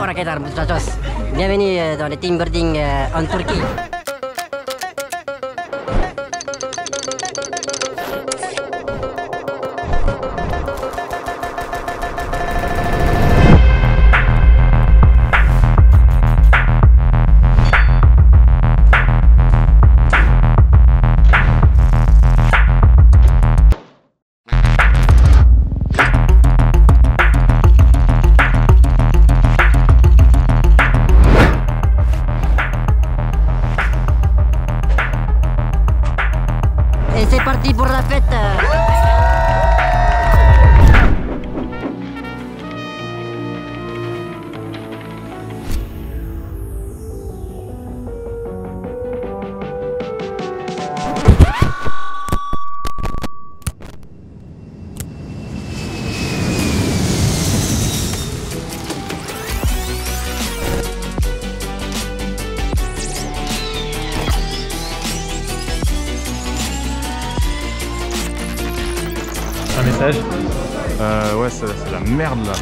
Para quedar, muchachos. Bienvenue dans le team building en Turquie. Et c'est parti pour la fête. Un message ouais, c'est la merde là.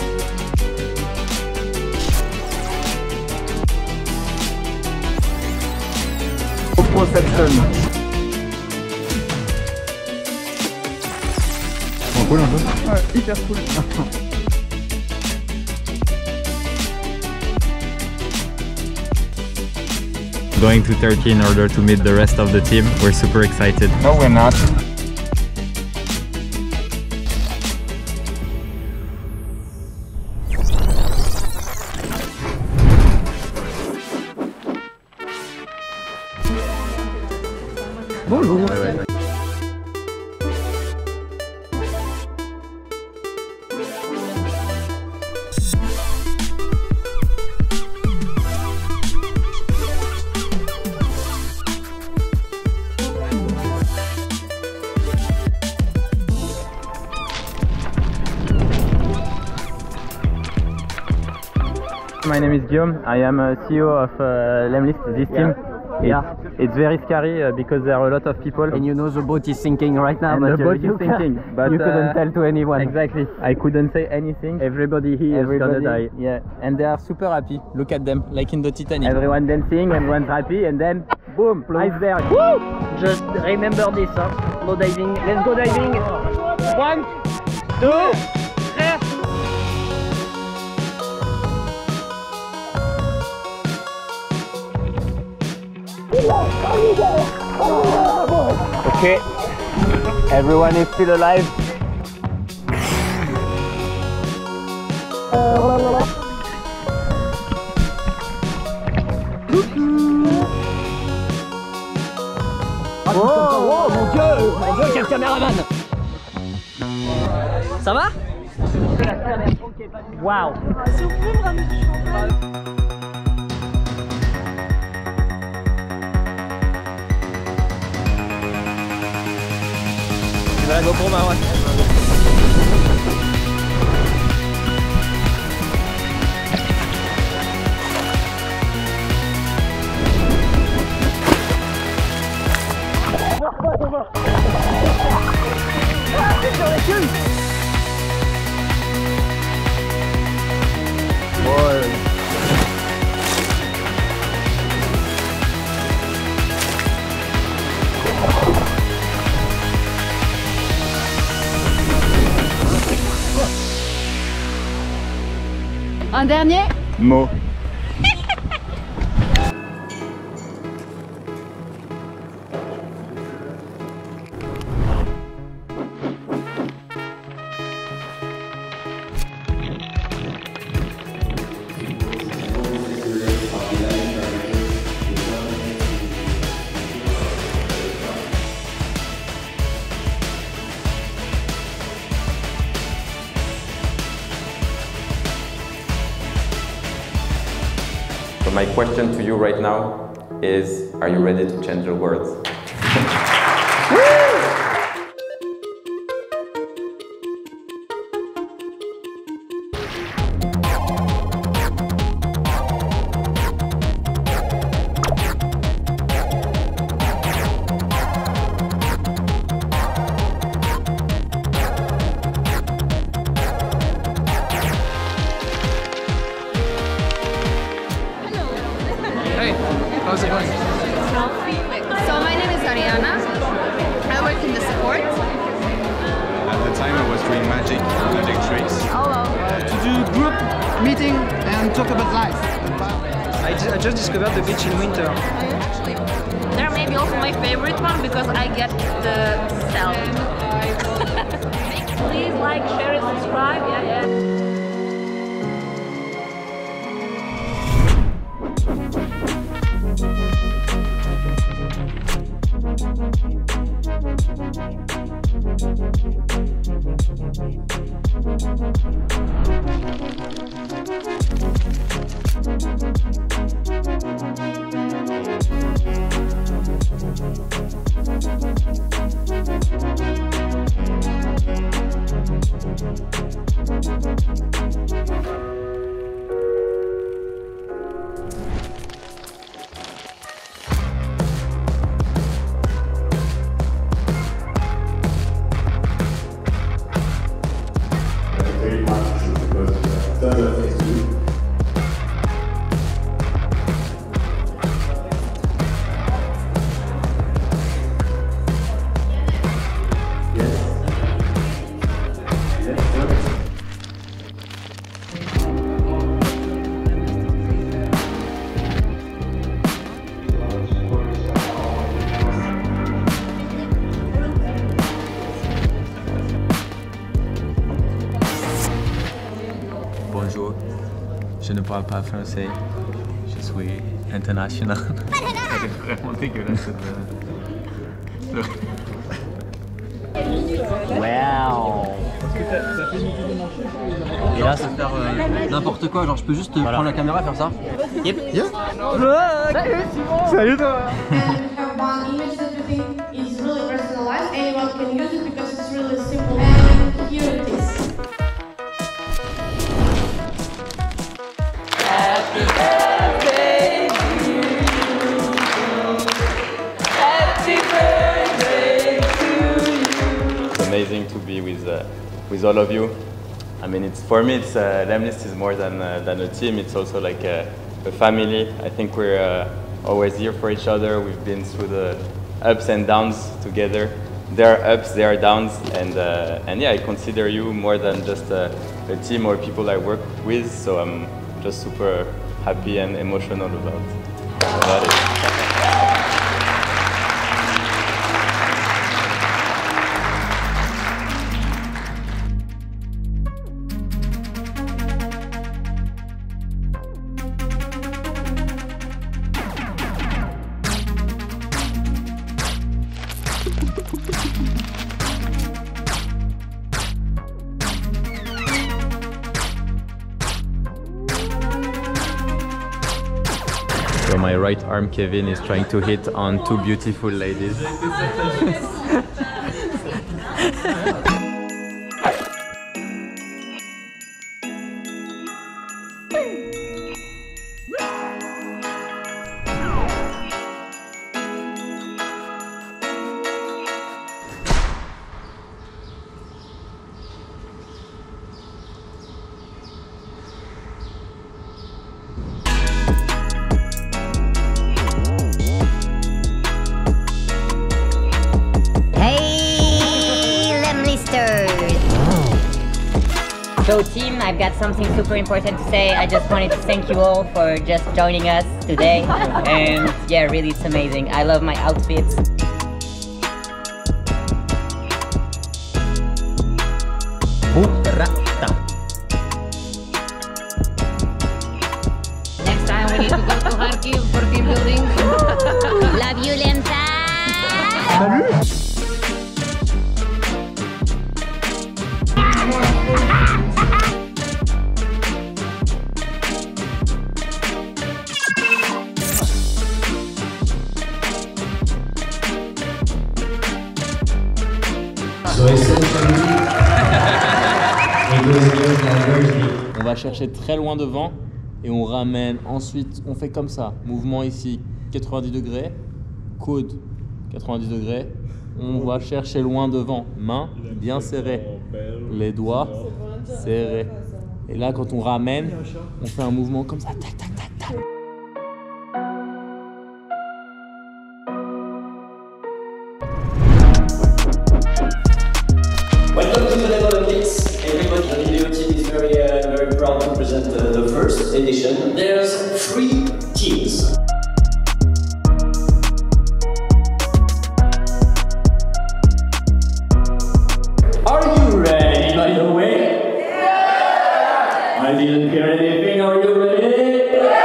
Proception. Bon, cool un peu. Ouais, hyper cool. Going to Turkey in order to meet the rest of the team. We're super excited. No, we're not. Bonjour. My name is Guillaume. I am a CEO of Lemlist, this team. It's very scary because there are a lot of people. And you know the boat is sinking right now. And but the boat is sinking. But you couldn't tell to anyone. Exactly. I couldn't say anything. Everybody here is gonna die. Yeah. And they are super happy. Look at them, like in the Titanic. Everyone dancing, everyone's happy, and then boom, iceberg. Woo! Just remember this, huh? No diving. Let's go diving. 1, 2, 3. Okay. Everyone is still alive. Oh mon Dieu, quel caméraman! Ça va? Waouh! Tu vas la GoPro, Marwan? Un dernier? Mo. So my question to you right now is, are you ready to change your words? How's it going? So my name is Ariana. I work in the support. At the time I was doing magic tricks. To do group meeting and talk about life. I just discovered the beach in winter. They're maybe also my favorite one because I get the cell. Please like, share, and subscribe. Yeah. Bonjour, je ne parle pas français, je suis international. Elle est vraiment dégueulasse cette Wow. Et là, c'est faire n'importe quoi. Genre, je peux juste prendre la caméra et faire ça. Yep. Salut toi. Have one image that you think is really personalized. Anyone can use it because it's really simple. And here it is. Happy birthday to you. Happy birthday to you. It's amazing to be with all of you. I mean, for me, Lemlist is more than a team. It's also like a family. I think we're always here for each other. We've been through the ups and downs together. There are ups, there are downs, and yeah, I consider you more than just a team or people I work with. So I'm just super happy and emotional about it. So my right arm Kevin is trying to hit on two beautiful ladies. So team, I've got something super important to say. I just wanted to thank you all for just joining us today. And yeah, really it's amazing. I love my outfits. Next time we need to go to Kharkiv for team building. La violenza! Salut! On va chercher très loin devant et on ramène. Ensuite, on fait comme ça. Mouvement ici, 90 degrés. Coude, 90 degrés. On va chercher loin devant. Main bien serrée. Les doigts serrés. Et là, quand on ramène, on fait un mouvement comme ça. Tac, tac, tac, tac. first edition, there's 3 teams. Are you ready, by the way? Yeah! I didn't hear anything. Are you ready? Yeah!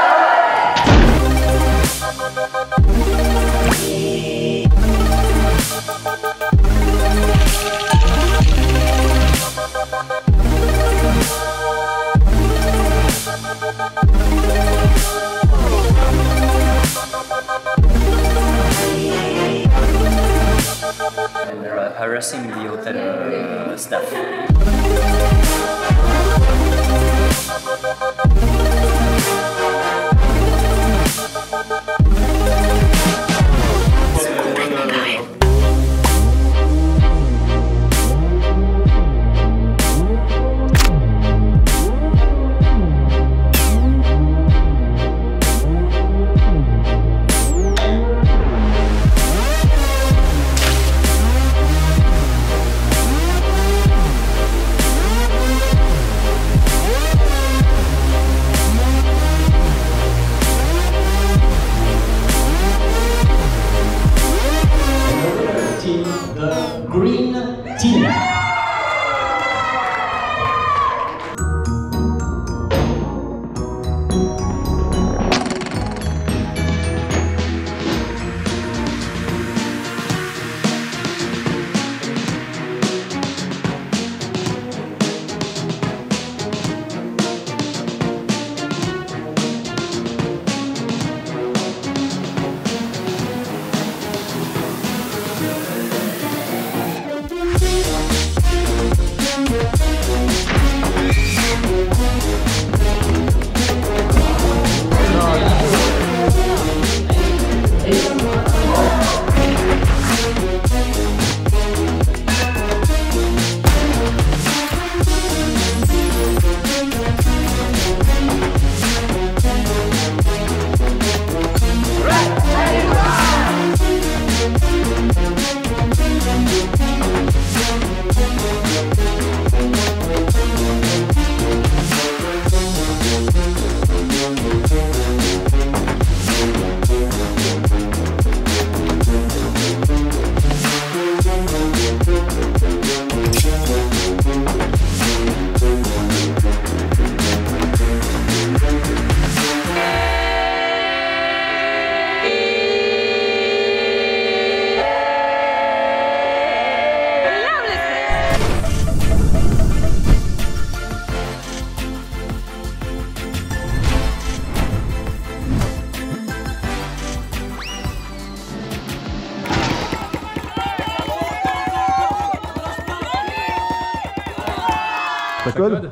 And they're harassing the hotel staff. The green team. Ça code.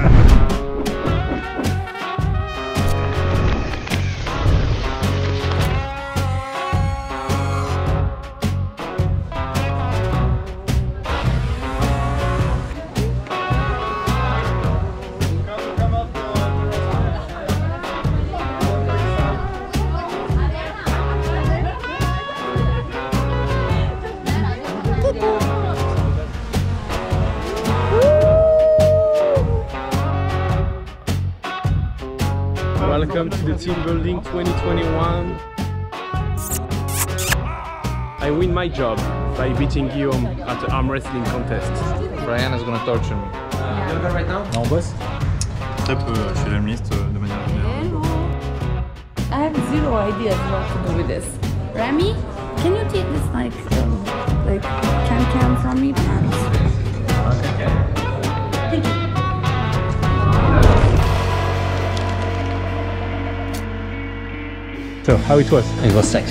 Welcome to the team building 2021. I win my job by beating Guillaume at the arm wrestling contest. Brian is gonna torture me. Yoga right now? Non, on bosse. Très peu chez l'Amlist de manière générale. I have zero ideas what to do with this. Remy, can you take this like can from me, please? Thank you. So, how it was? It was sexy.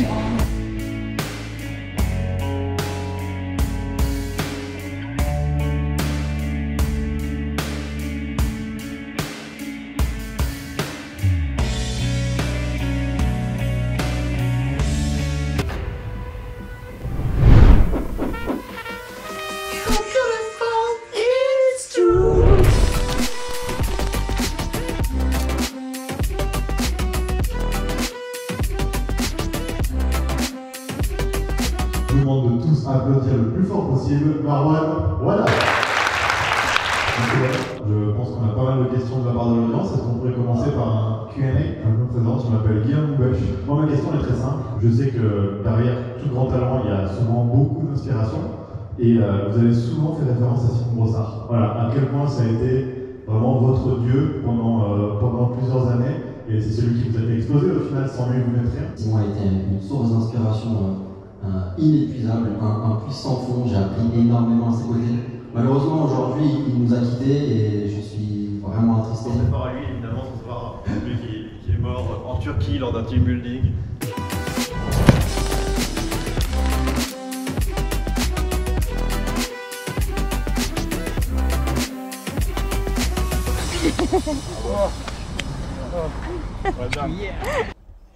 Je vous demande de tous applaudir le plus fort possible. Marwan, voilà. Je pense qu'on a pas mal de questions de la part de l'audience. Est-ce qu'on pourrait commencer par un Q&A? Je me présente, je m'appelle Guillaume Moubèche. Moi, ma question est très simple. Je sais que derrière tout grand talent, il y a souvent beaucoup d'inspiration. Et vous avez souvent fait référence à Simon Brossard. Voilà, à quel point ça a été vraiment votre dieu pendant plusieurs années. Et c'est celui qui vous a fait exploser au final, sans lui vous mettre rien. Simon a été une source d'inspiration inépuisable, un puissant fond. J'ai appris énormément à ses côtés. Malheureusement, aujourd'hui, il nous a quittés et je suis vraiment attristé. On est fort à lui, évidemment, ce soir, lui qui est mort en Turquie lors d'un team building. Well done. Yeah.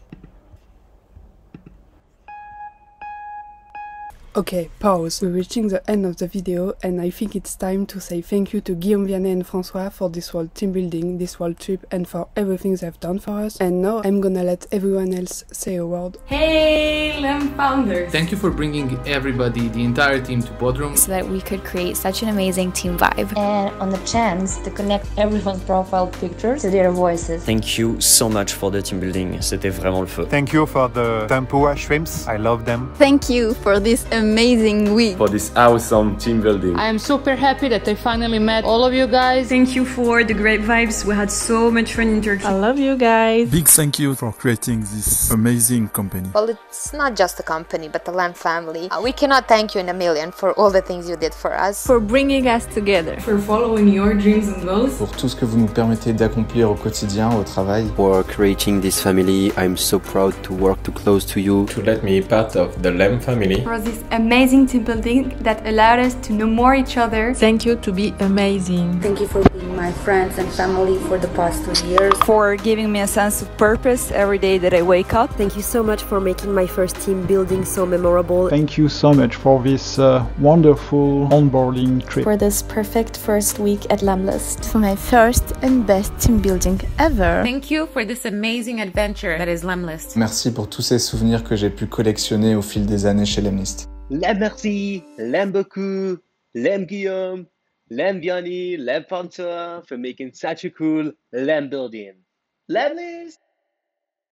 Okay, pause. We're reaching the end of the video and I think it's time to say thank you to Guillaume Vianney and François for this world team building, this world trip and for everything they've done for us. And now I'm gonna let everyone else say a word. Hey, LEM founders! Thank you for bringing everybody, the entire team to Bodrum. So that we could create such an amazing team vibe. And on the chance to connect everyone's profile pictures to their voices. Thank you so much for the team building. C'était vraiment le feu. Thank you for the tempura shrimps. I love them. Thank you for this amazing week. For this awesome team building. I am super happy that I finally met all of you guys. Thank you for the great vibes. We had so much fun in Turkey. I love you guys. Big thank you for creating this amazing company. Well, it's not just a company, but the LEM family. We cannot thank you in a million for all the things you did for us. For bringing us together. For following your dreams and goals. Pour tout ce que vous nous permettez d'accomplir au quotidien, au travail. For creating this family, I'm so proud to work too close to you. To let me be part of the LEM family. For this amazing team building that allowed us to know more each other. Thank you to be amazing. Thank you for being my friends and family for the past 2 years. For giving me a sense of purpose every day that I wake up. Thank you so much for making my first team building so memorable. Thank you so much for this wonderful onboarding trip. For this perfect first week at Lemlist. For my first and best team building ever. Thank you for this amazing adventure that is Lemlist. Merci pour tous ces souvenirs que j'ai pu collectionner au fil des années chez Lemlist. Lem merci, lem beaucoup, lem Guillaume, lem Vianney, lem François for making such a cool lem building. Lemlist!